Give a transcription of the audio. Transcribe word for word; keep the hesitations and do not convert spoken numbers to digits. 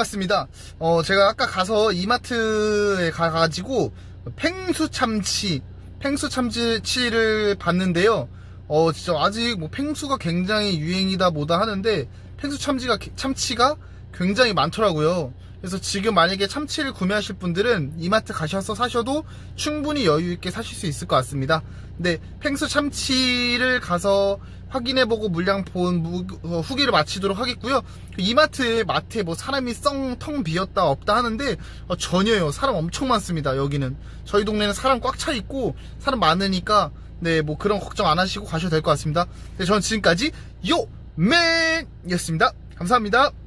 반갑습니다. 어, 제가 아까 가서 이마트에 가가지고 팽수 참치, 팽수 참치를 봤는데요. 어, 진짜 아직 뭐 팽수가 굉장히 유행이다 뭐다 하는데 팽수 참치가, 참치가 굉장히 많더라고요. 그래서 지금 만약에 참치를 구매하실 분들은 이마트 가셔서 사셔도 충분히 여유있게 사실 수 있을 것 같습니다. 근데 팽수 참치를 가서 확인해보고 물량 본 후기를 마치도록 하겠고요. 이마트에 마트에 뭐 사람이 썽 텅 비었다 없다 하는데 어, 전혀요. 사람 엄청 많습니다. 여기는 저희 동네는 사람 꽉 차 있고 사람 많으니까 네 뭐 그런 걱정 안 하시고 가셔도 될 것 같습니다. 네, 저는 지금까지 요맨이었습니다. 감사합니다.